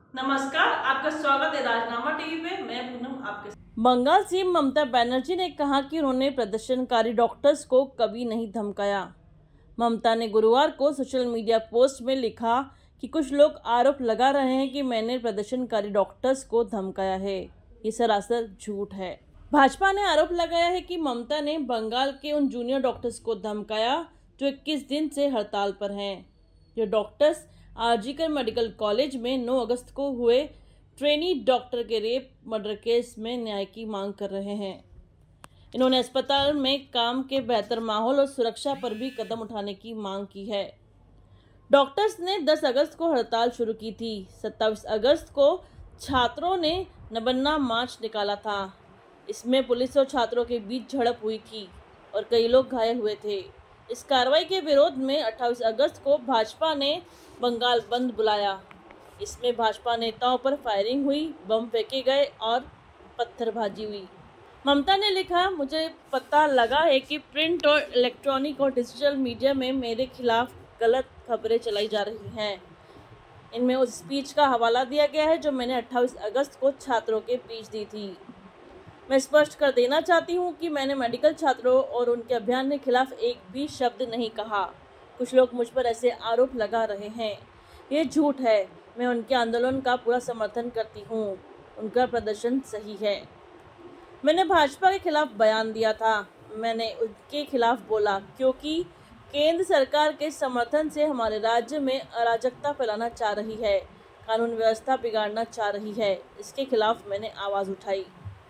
नमस्कार, आपका स्वागत है राजनामा टीवी पे। मैं पूनम आपके साथ। बंगाल सीएम ममता बनर्जी ने कहा कि उन्होंने प्रदर्शनकारी डॉक्टर्स को कभी नहीं धमकाया। ममता ने गुरुवार को सोशल मीडिया पोस्ट में लिखा कि कुछ लोग आरोप लगा रहे हैं कि मैंने प्रदर्शनकारी डॉक्टर्स को धमकाया है। ये सरासर झूठ है। भाजपा ने आरोप लगाया है कि ममता ने बंगाल के उन जूनियर डॉक्टर्स को धमकाया जो 21 दिन से हड़ताल पर हैं। ये डॉक्टर्स आरजीकर मेडिकल कॉलेज में 9 अगस्त को हुए ट्रेनी डॉक्टर के रेप मर्डर केस में न्याय की मांग कर रहे हैं। इन्होंने अस्पताल में काम के बेहतर माहौल और सुरक्षा पर भी कदम उठाने की मांग की है। डॉक्टर्स ने 10 अगस्त को हड़ताल शुरू की थी। 27 अगस्त को छात्रों ने नबन्ना मार्च निकाला था। इसमें पुलिस और छात्रों के बीच झड़प हुई थी और कई लोग घायल हुए थे। इस कार्रवाई के विरोध में 28 अगस्त को भाजपा ने बंगाल बंद बुलाया। इसमें भाजपा नेताओं पर फायरिंग हुई, बम फेंके गए और पत्थरबाजी हुई। ममता ने लिखा, मुझे पता लगा है कि प्रिंट और इलेक्ट्रॉनिक और डिजिटल मीडिया में मेरे खिलाफ गलत खबरें चलाई जा रही हैं। इनमें उस स्पीच का हवाला दिया गया है जो मैंने 28 अगस्त को छात्रों के बीच दी थी। मैं स्पष्ट कर देना चाहती हूँ कि मैंने मेडिकल छात्रों और उनके अभियान के खिलाफ एक भी शब्द नहीं कहा। कुछ लोग मुझ पर ऐसे आरोप लगा रहे हैं, ये झूठ है। मैं उनके आंदोलन का पूरा समर्थन करती हूँ। उनका प्रदर्शन सही है। मैंने भाजपा के खिलाफ बयान दिया था। मैंने उनके खिलाफ बोला क्योंकि केंद्र सरकार के समर्थन से हमारे राज्य में अराजकता फैलाना चाह रही है, कानून व्यवस्था बिगाड़ना चाह रही है। इसके खिलाफ मैंने आवाज़ उठाई।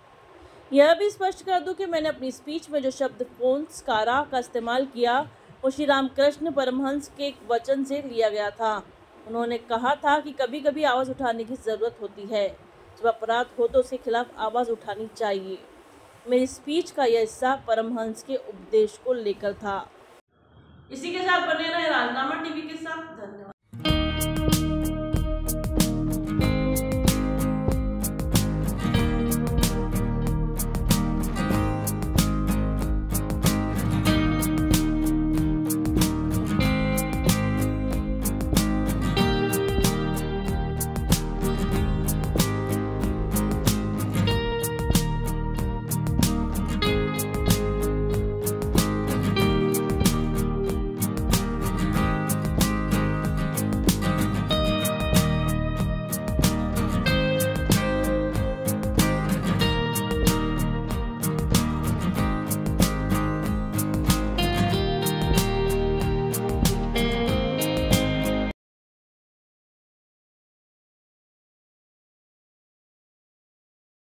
यह भी स्पष्ट कर दूं कि मैंने अपनी स्पीच में जो शब्द फोन्सकारा का इस्तेमाल किया वो श्री रामकृष्ण परमहंस के एक वचन से लिया गया था। उन्होंने कहा था कि कभी कभी आवाज़ उठाने की ज़रूरत होती है। जब अपराध हो तो उसके खिलाफ आवाज़ उठानी चाहिए। मेरी स्पीच का यह हिस्सा परमहंस के उपदेश को लेकर था। इसी के साथ बने रहे राजनामा टीवी के